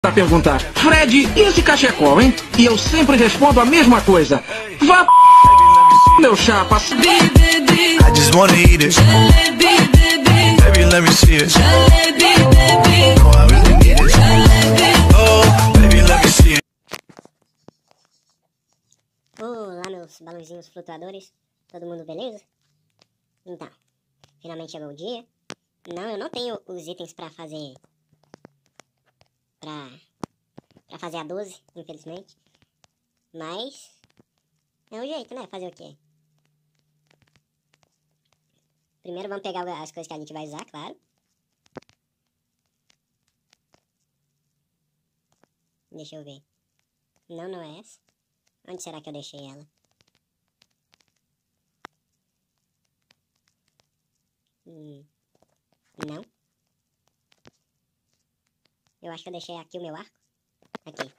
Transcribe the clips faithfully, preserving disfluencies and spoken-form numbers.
pra perguntar: Fred, e esse cachecol, hein? E eu sempre respondo a mesma coisa: vá p... meu chapa. I just wanna eat it. Baby, let me see it. No, I really need it. Oh, baby, let me see it. Olá, meus balãozinhos flutuadores. Todo mundo beleza? Então, finalmente chegou o dia. Não, eu não tenho os itens pra fazer... Pra... Pra fazer a doze, infelizmente. Mas... é um jeito, né? Fazer o quê? Primeiro vamos pegar as coisas que a gente vai usar, claro. Deixa eu ver. Não, não é essa. Onde será que eu deixei ela? Hum, não. Eu acho que eu deixei aqui o meu arco. Aqui.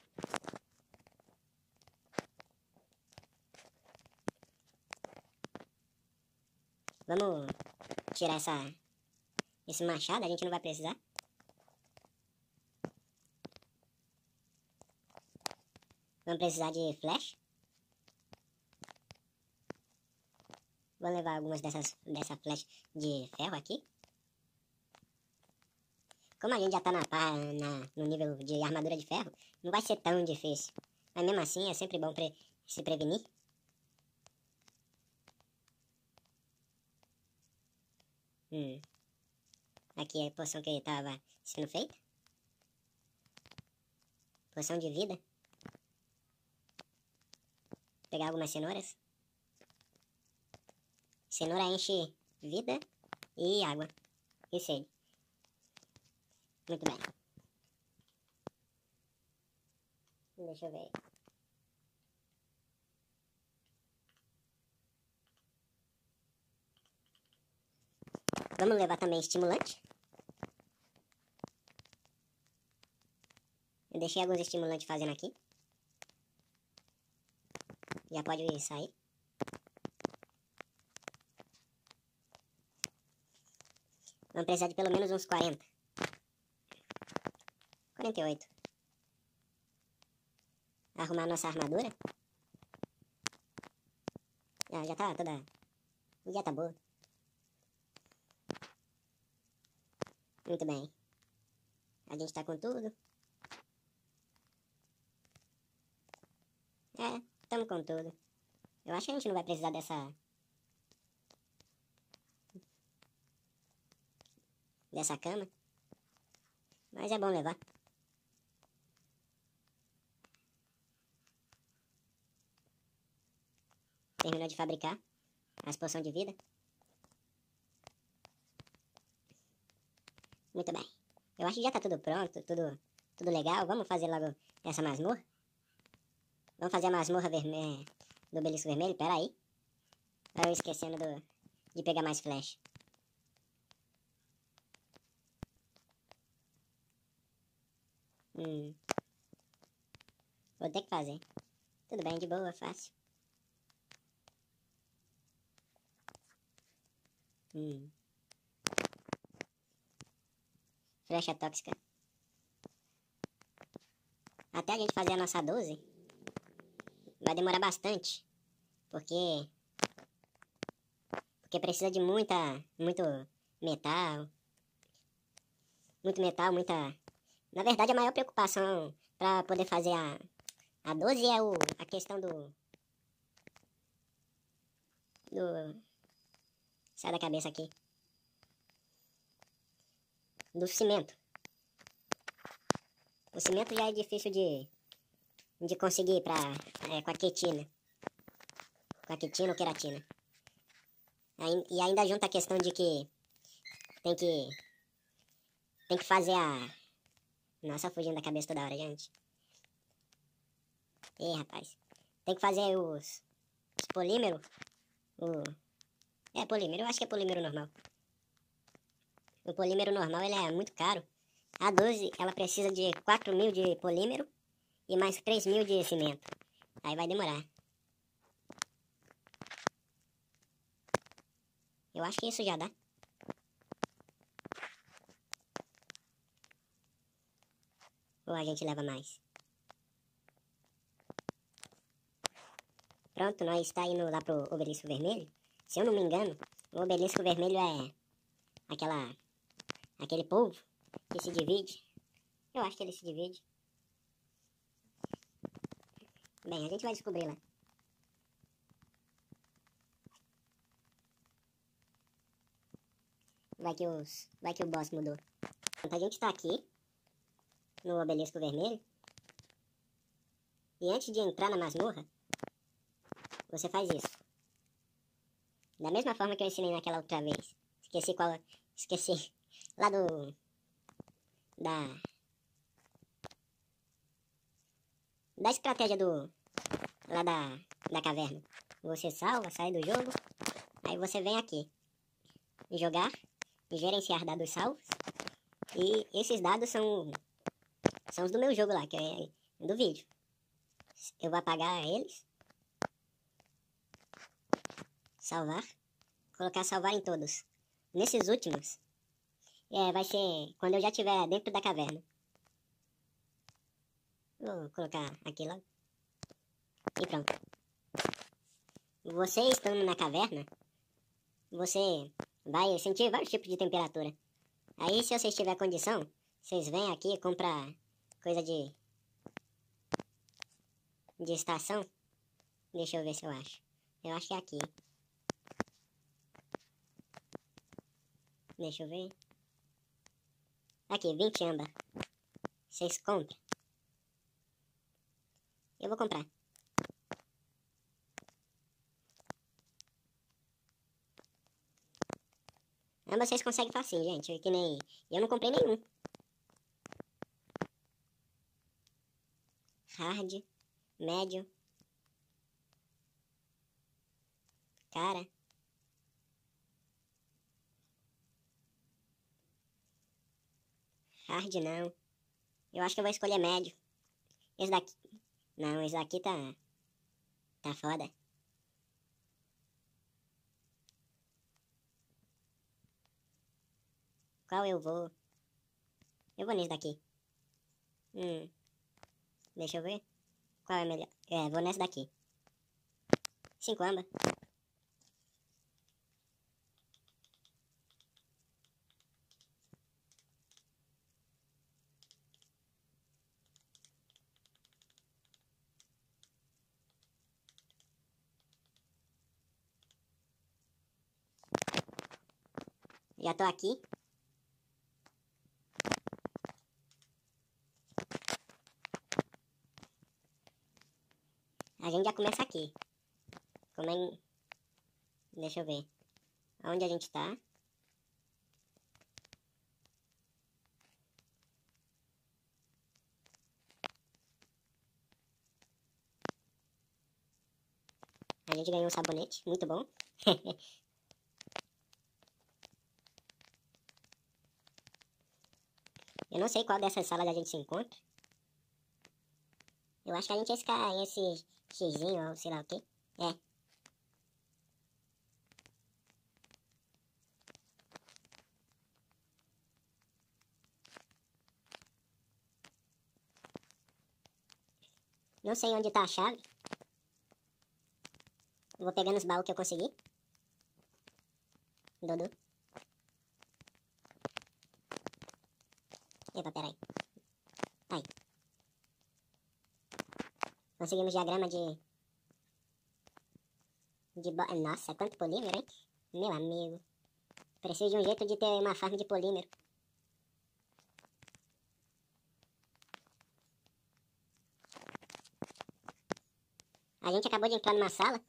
Vamos tirar essa, esse machado, a gente não vai precisar. Vamos precisar de flecha. Vou levar algumas dessas dessa flecha de ferro aqui. Como a gente já tá na, na, no nível de armadura de ferro, não vai ser tão difícil. Mas mesmo assim é sempre bom pre, se prevenir. Hum. Aqui é a poção que estava sendo feita. Poção de vida. Vou pegar algumas cenouras. Cenoura enche vida e água. E sede. Muito bem. Deixa eu ver. Vamos levar também estimulante. Eu deixei alguns estimulantes fazendo aqui. Já pode sair. Vamos precisar de pelo menos uns quarenta. quarenta e oito. Arrumar nossa armadura. Ah, já tá toda... já tá boa. Muito bem. A gente tá com tudo. É, estamos com tudo. Eu acho que a gente não vai precisar dessa... dessa cama. Mas é bom levar. Terminou de fabricar as poções de vida. Muito bem. Eu acho que já tá tudo pronto, tudo, tudo legal. Vamos fazer logo essa masmorra. Vamos fazer a masmorra vermelha do belisco vermelho. Pera aí. Eu esquecendo do, de pegar mais flecha. Hum. Vou ter que fazer. Tudo bem, de boa, fácil. Hum. Flecha tóxica. Até a gente fazer a nossa doze, vai demorar bastante. Porque... Porque precisa de muita... Muito metal. Muito metal, muita... Na verdade, a maior preocupação pra poder fazer a... A doze é o, a questão do... Do... Sai da cabeça aqui. Do cimento. O cimento já é difícil de, de conseguir pra, é, com a quitina. Com a quitina ou queratina. Aí, e ainda junta a questão de que tem que tem que fazer a... Nossa, fugindo da cabeça toda hora, gente. Ih, rapaz. Tem que fazer os, os polímeros. O... É polímero, eu acho que é polímero normal. O polímero normal ele é muito caro. A doze ela precisa de quatro mil de polímero e mais três mil de cimento. Aí vai demorar. Eu acho que isso já dá. Ou a gente leva mais? Pronto, nós está indo lá pro Obelisco Vermelho. Se eu não me engano, o Obelisco Vermelho é aquela, aquele povo que se divide. Eu acho que ele se divide. Bem, a gente vai descobrir lá. Vai que, os, vai que o boss mudou. Então a gente tá aqui no Obelisco Vermelho. E antes de entrar na masmorra, você faz isso. Da mesma forma que eu ensinei naquela outra vez. Esqueci qual... Esqueci. Lá do... Da... Da estratégia do... Lá da... Da caverna. Você salva, sai do jogo. Aí você vem aqui. Jogar. Gerenciar dados salvos. E esses dados são... São os do meu jogo lá, que é do vídeo. Eu vou apagar eles. Salvar. Colocar salvar em todos. Nesses últimos, é, vai ser quando eu já estiver dentro da caverna. Vou colocar aqui logo. E pronto. Você estando na caverna, você vai sentir vários tipos de temperatura. Aí se vocês tiver condição, vocês vêm aqui e compram coisa de... De estação. Deixa eu ver se eu acho. Eu acho que é aqui. Deixa eu ver. Aqui, vinte âmbar. Vocês compram? Eu vou comprar. Âmbar vocês conseguem facinho, gente. Que nem... Eu não comprei nenhum. Hard. Médio. Cara. Hard não. Eu acho que eu vou escolher médio. Esse daqui... Não, esse daqui tá... Tá foda. Qual eu vou? Eu vou nesse daqui. Hum. Deixa eu ver. Qual é melhor? É, vou nesse daqui. Cinco âmbar. Já tô aqui. A gente já começa aqui. Como é... Deixa eu ver. Onde a gente tá? A gente ganhou um sabonete. Muito bom. Eu não sei qual dessas salas a gente se encontra. Eu acho que a gente ia ficar em esse xizinho ou sei lá o que. É. Não sei onde tá a chave. Eu vou pegando os baús que eu consegui. Dodô. Epa, peraí. Aí. Conseguimos diagrama de... de bo... Nossa, quanto polímero, hein? Meu amigo. Preciso de um jeito de ter uma farm de polímero. A gente acabou de entrar numa sala.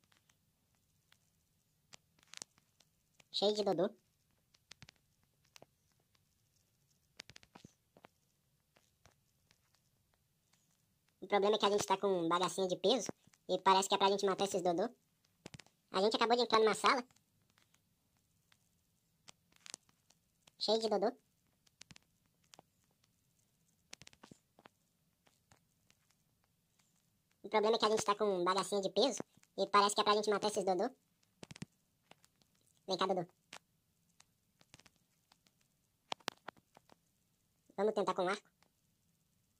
Cheio de dodô. O problema é que a gente tá com um bagacinho de peso. E parece que é pra gente matar esses dodô. A gente acabou de entrar numa sala. Cheio de dodô. O problema é que a gente tá com um bagacinho de peso. E parece que é pra gente matar esses dodô. Vem cá, Dodô. Vamos tentar com um arco.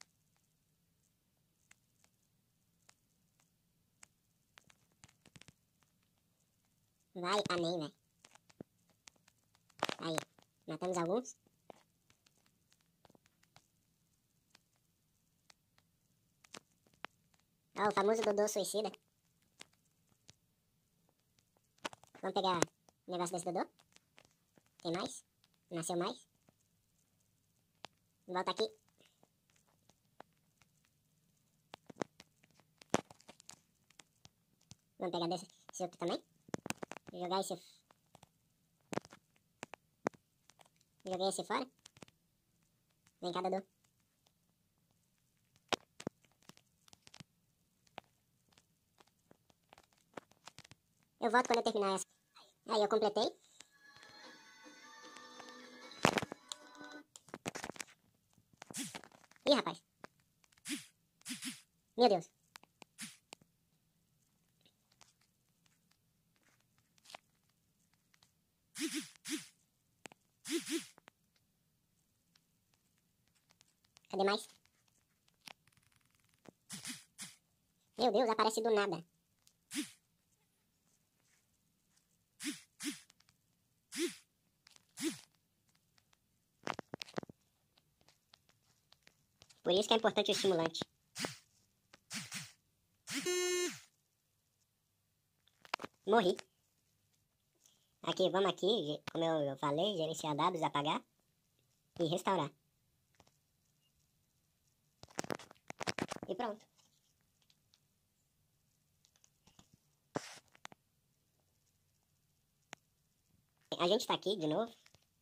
Vai, amém, velho. Aí, matamos alguns. Ó, o famoso Dodô suicida. Vamos pegar o negócio desse Dodô. Tem mais? Nasceu mais? Volta aqui. Vamos pegar desse, esse outro também. Jogar esse... Joguei esse fora. Vem cá, Dodô. Eu volto quando eu terminar essa. Aí eu completei. Ih, rapaz. Meu Deus. Cadê mais? Meu Deus, aparece do nada. Por isso que é importante o estimulante. Morri. Aqui, vamos aqui, como eu falei, gerenciar dados, apagar e restaurar. E pronto. A gente tá aqui de novo.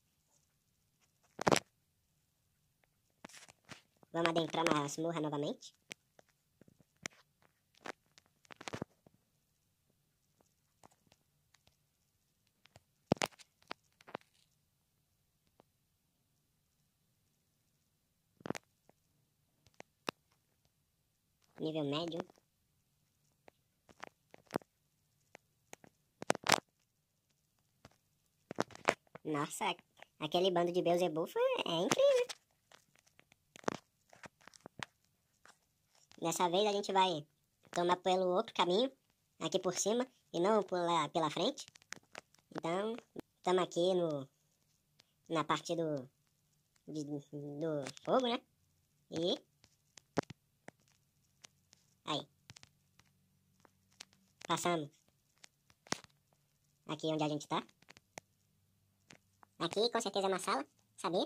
Vamos adentrar na masmorra novamente. Nível médio. Nossa, aquele bando de Beelzebub é, é incrível. Dessa vez a gente vai tomar pelo outro caminho, aqui por cima, e não pela, pela frente. Então, estamos aqui no, na parte do, de, do fogo, né? E... aí. Passamos. Aqui onde a gente tá. Aqui com certeza é uma sala, sabia?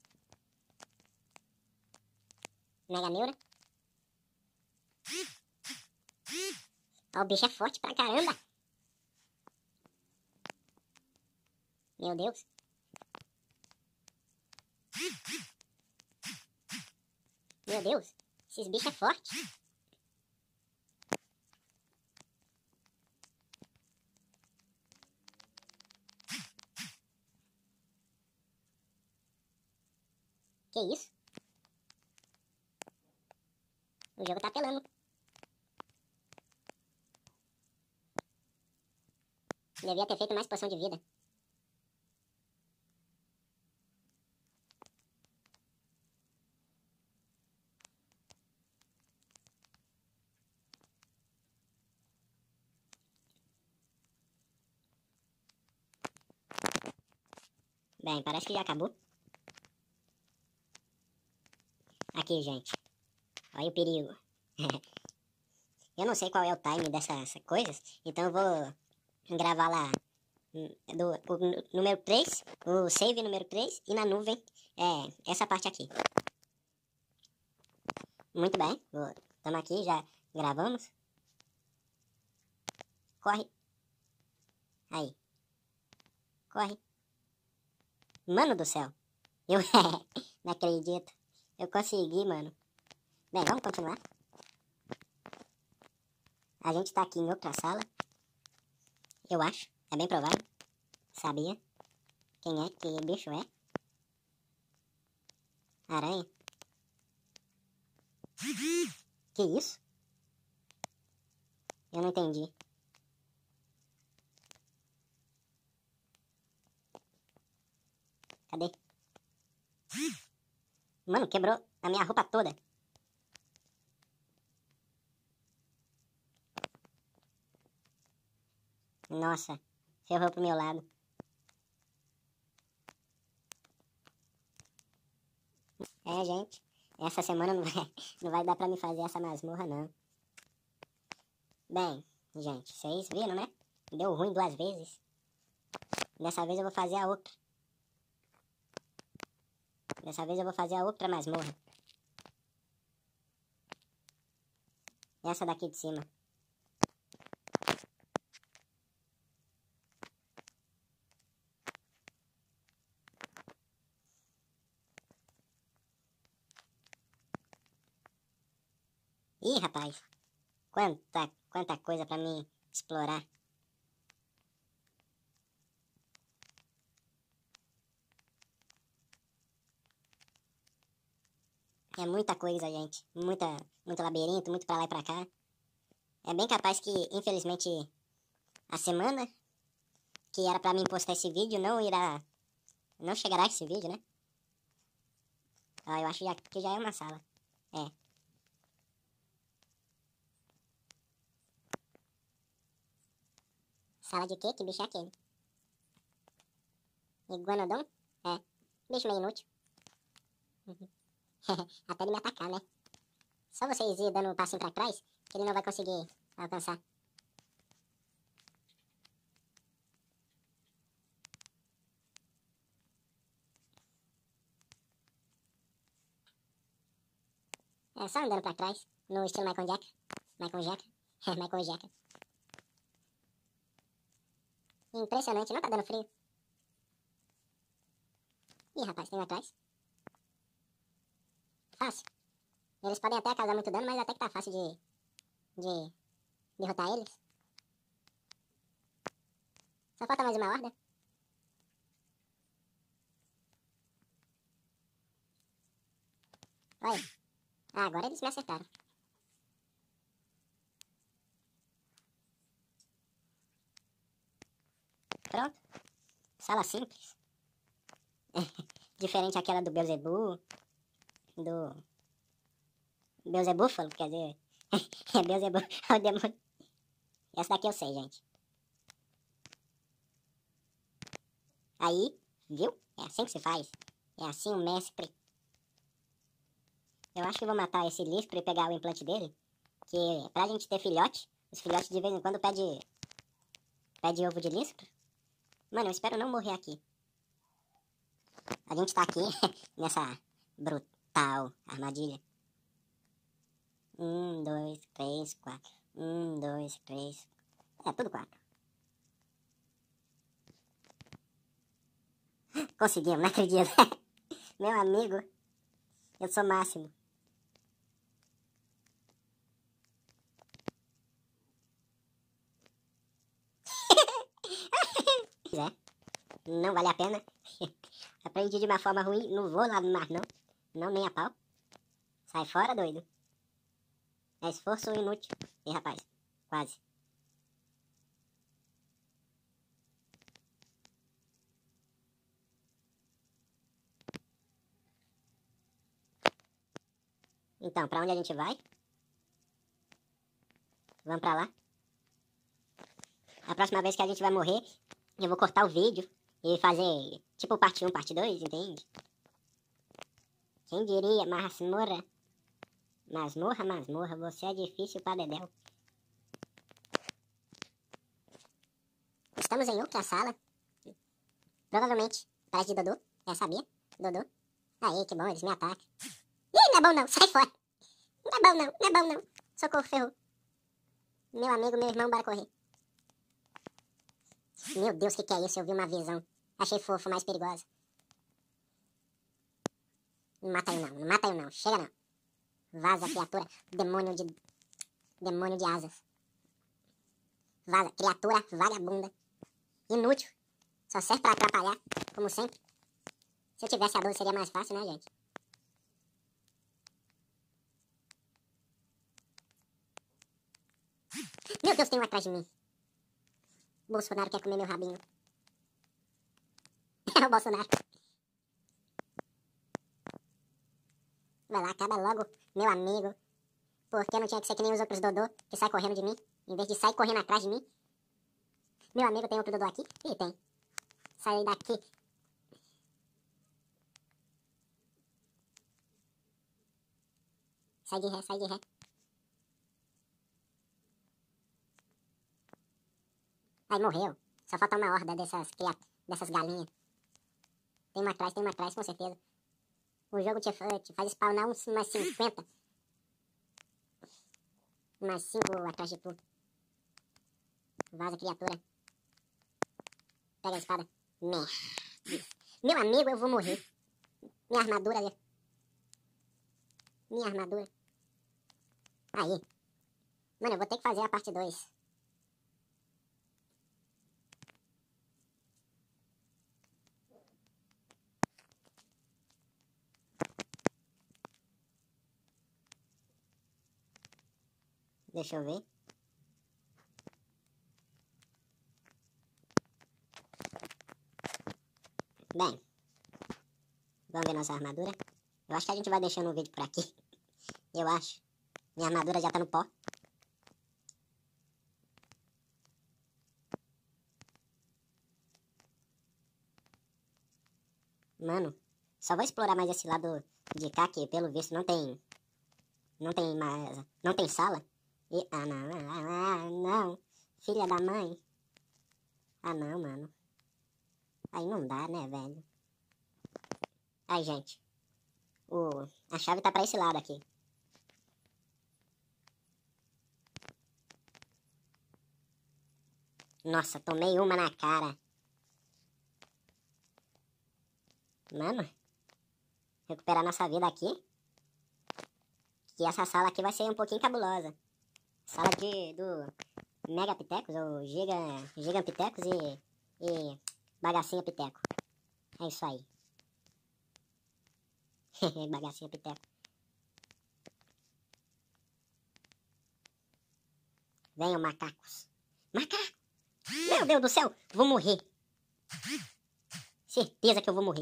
Mega neura. Ó, o bicho é forte pra caramba. Meu Deus. Meu Deus, esses bichos é forte. Que isso? O jogo tá apelando. Devia ter feito mais poção de vida. Bem, parece que já acabou. Aqui, gente. Olha o perigo. Eu não sei qual é o time dessas coisas, então eu vou gravar lá do, o número três, o save número três, e na nuvem é essa parte aqui. Muito bem, estamos aqui, já gravamos. Corre. Aí. Corre. Mano do céu. Eu não acredito. Eu consegui, mano. Bem, vamos continuar. A gente tá aqui em outra sala. Eu acho. É bem provável. Sabia. Quem é? Que bicho é? Aranha. Que isso? Eu não entendi. Cadê? Mano, quebrou a minha roupa toda. Nossa, ferrou pro meu lado. É, gente, essa semana não vai, não vai dar pra me fazer essa masmorra, não. Bem, gente, vocês viram, né? Deu ruim duas vezes. Dessa vez eu vou fazer a outra. Dessa vez eu vou fazer a outra masmorra. Essa daqui de cima. Ih, rapaz. Quanta, quanta coisa pra mim explorar. É muita coisa, gente. Muita, muito labirinto, muito pra lá e pra cá. É bem capaz que, infelizmente, a semana que era pra mim postar esse vídeo não irá... Não chegará esse vídeo, né? Ó, eu acho já, que já é uma sala. É. Sala de quê? Que bicho é aquele? Iguanodon? É. Bicho meio inútil. Até ele me atacar, né? Só vocês ir dando um passinho pra trás, que ele não vai conseguir alcançar. É só andando pra trás, no estilo Michael Jackson. Michael Jackson. Michael Jackson. Impressionante, não tá dando frio. Ih, rapaz, tem um atrás. Fácil. Eles podem até causar muito dano, mas até que tá fácil de, de derrotar eles. Só falta mais uma horda. Olha. Ah, agora eles me acertaram. Pronto. Sala simples. Diferente aquela do Beelzebub. Do... Beelzebúfalo, quer dizer... é Beelzebub, é o demônio. Essa daqui eu sei, gente. Aí, viu? É assim que se faz. É assim o mestre. Eu acho que vou matar esse Lispro e pegar o implante dele. Que pra gente ter filhote, os filhotes de vez em quando pedem... Pede ovo de Lispro. Mano, eu espero não morrer aqui. A gente tá aqui nessa brutal armadilha. Um, dois, três, quatro. Um, dois, três. É, tudo quatro. Conseguimos, não acredito. Meu amigo, eu sou máximo. É, não vale a pena. Aprendi de uma forma ruim, não vou lá no mar não. Não, nem a pau. Sai fora, doido. É esforço inútil. E rapaz, quase. Então, pra onde a gente vai? Vamos pra lá. A próxima vez que a gente vai morrer, eu vou cortar o vídeo e fazer tipo parte um, parte dois, entende? Quem diria, masmorra. Masmorra, masmorra, você é difícil pra dedéu. Estamos em outra sala. Provavelmente, parece de Dodô. É, sabia? Dodô. Aí, que bom, eles me atacam. Ih, não é bom não, sai fora. Não é bom não, não é bom não. Socorro, ferrou. Meu amigo, meu irmão, bora correr. Meu Deus, o que, que é isso? Eu vi uma visão. Achei fofo, mais perigosa. Não mata eu não, não mata eu não. Chega não. Vaza, criatura. Demônio de... Demônio de asas. Vaza, criatura vagabunda. Inútil. Só serve pra atrapalhar, como sempre. Se eu tivesse a doze seria mais fácil, né, gente? Meu Deus, tem um atrás de mim. Bolsonaro quer comer meu rabinho. É o Bolsonaro. Vai lá, acaba logo, meu amigo. Porque eu não tinha que ser que nem os outros Dodô, que sai correndo de mim, em vez de sair correndo atrás de mim. Meu amigo, tem outro Dodô aqui? Ih, tem. Sai daqui. Sai de ré, sai de ré. Aí morreu. Só falta uma horda dessas, dessas galinhas. Tem uma atrás, tem uma atrás, com certeza. O jogo te, te faz spawnar uns, umas cinquenta. Umas cinco atrás de tu. Vaza, criatura. Pega a espada. Merda. Meu amigo, eu vou morrer. Minha armadura ali. Minha armadura. Aí. Mano, eu vou ter que fazer a parte dois. Deixa eu ver. Bem, vamos ver nossa armadura. Eu acho que a gente vai deixando o vídeo por aqui. Eu acho. Minha armadura já tá no pó. Mano, só vou explorar mais esse lado de cá, que pelo visto não tem... Não tem mais... Não tem sala. E, ah, não, ah, não, filha da mãe. Ah, não, mano. Aí não dá, né, velho? Aí, gente. O, a chave tá pra esse lado aqui. Nossa, tomei uma na cara. Mano. Recuperar nossa vida aqui. Que essa sala aqui vai ser um pouquinho cabulosa. Sala de, do Megapitecos, ou Giga, Gigampitecos e, e Bagacinha Piteco. É isso aí. Bagacinha Piteco. Venham, macacos. Macaco! Meu Deus do céu! Vou morrer. Certeza que eu vou morrer.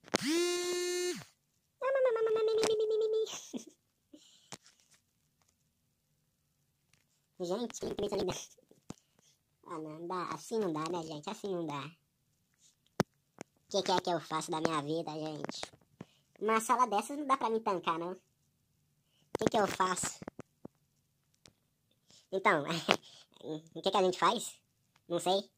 Gente, que coisa linda. Ah, não dá. Assim não dá, né, gente? Assim não dá. O que, que é que eu faço da minha vida, gente? Uma sala dessas não dá pra me tancar, não. O que, que eu faço? Então, o que, que a gente faz? Não sei.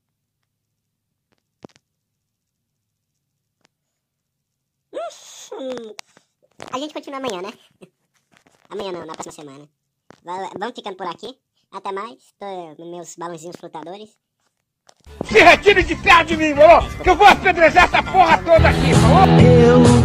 Hum, a gente continua amanhã, né? Amanhã não, na próxima semana. Vamos ficando por aqui. Até mais. Tô nos meus balãozinhos flutadores. Se retire de perto de mim, ô! Que eu vou apedrejar essa porra toda aqui, ô! Eu